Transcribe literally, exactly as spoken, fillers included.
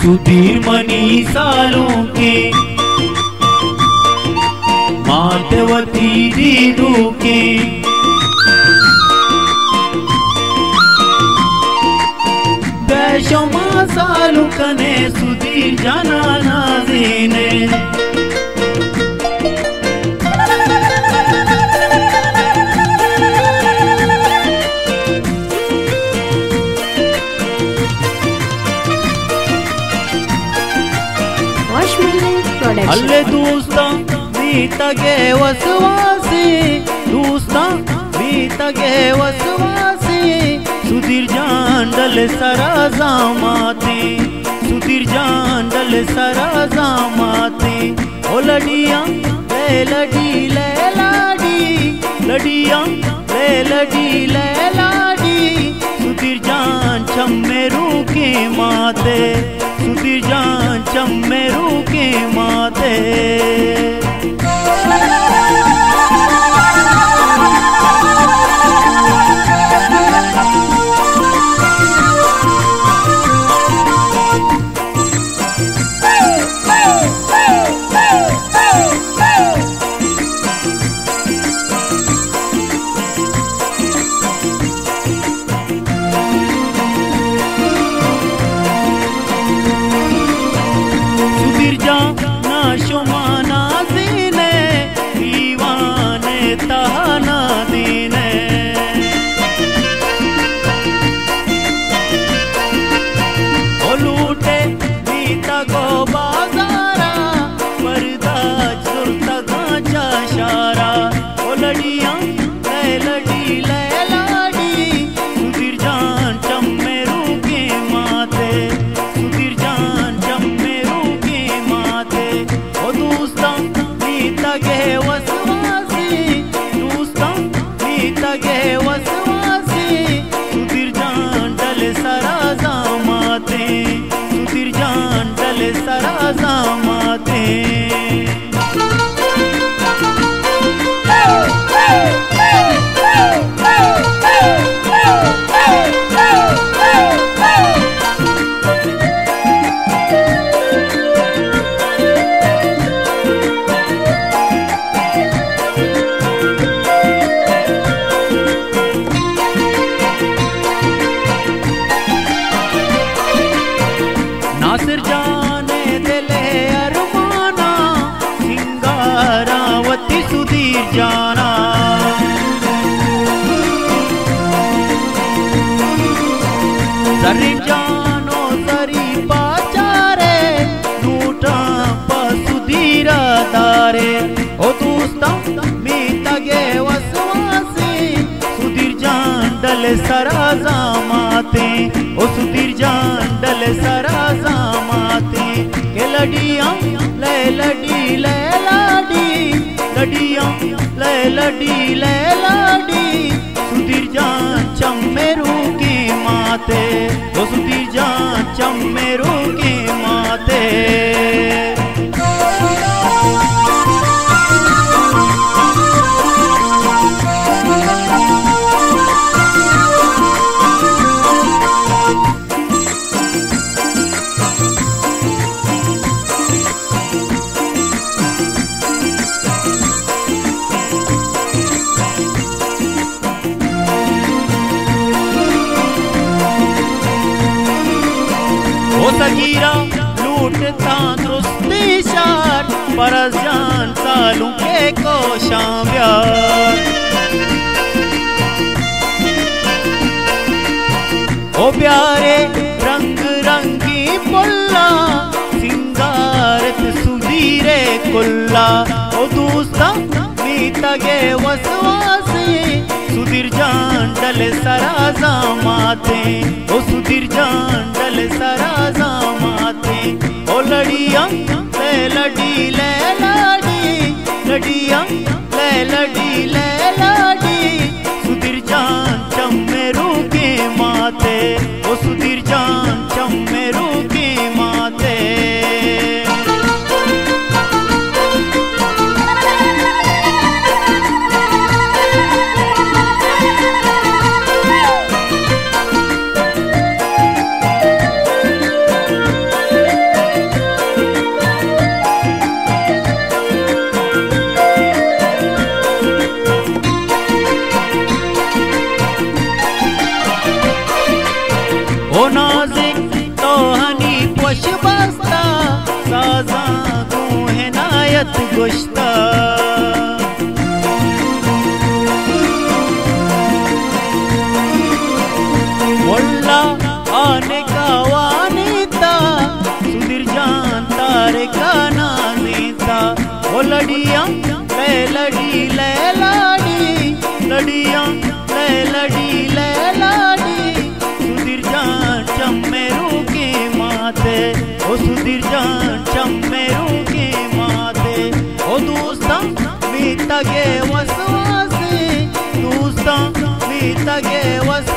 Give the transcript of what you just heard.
Sudhir money सालों के मातवती दीदों के बैशमा सालू कने सुधीर जाना नाज़ीने अल्ले दोस्ता बीता गे वसवासी दोस्ता बीता गे वसवासी सुधीर जान डल सराजा माते सुधीर जान डल सराजा माते ओ लडिया ले लडी ले लाडी लडिया ले लडी ले लाडी सुधीर जान चम्मेरू के माते सुधीर जान चम्मेरू के माते शुमाना दीने दीवाने तहाना दीने ओ लूटे बीता गो बाजारा पर्दा सुरता गांचा शारा ओ लडिया ले लडी ले लाडी सुधीर जान चम्मेरू के माते सुधीर जान चम्मेरू के माते ओ दोस्ता बीता गे वसवासी दोस्ता बीता गे वसवासी सुधीर जान डल सराजा माते सुधीर जान डल सराजा माते नासिर जाने दिले अरमाना सिंगारावती सुधीर जाना सरी जानो सरी पाचारे नूटा पा सुधीर दारे ओ दोस्ता बीता गे वसवासी सुधीर जान डल सराजा माते ओ सुधीर जान डल सराजा माते के लडिया ले लडी ले लाडी लडिया ले लडी ले लाडी सुधीर जान चम्मेरू के माते ओ सुधीर जान चम्मेरू के माते ओ सगीरा लूटता दुरुस्ती शार परस जान सालू के कोशां प्यार ओ प्यारे रंग रंगी पुल्ला सिंगारत सुधीरे कुल्ला ओ दोस्ता बीता गे वसवासी सुधीर जान डल सराजा माते ओ सुधीर जान डल सराजा माते ओ लडिया ले लडी ले लाडी लडिया ले लडी ले लाडी सुधीर जान चम्मेरू के माते ओ सुधीर जान चम्मेरू के माते ओ नाजिक तो हनी पोश बस्ता साजा तू है नायत गुश्ता मोल्ला आने का वानीता सुधीर जान तारे का नानीता ओ लड़िया ले लड़ी ले लाड़ी लड़िया ले लड़ी ले लाड़ी सुधीर जान चम्मेरू के माते ओ सुधीर जान चम्मेरू के माते ओ दोस्ता मीता के वसवासे दोस्ता मीता के वस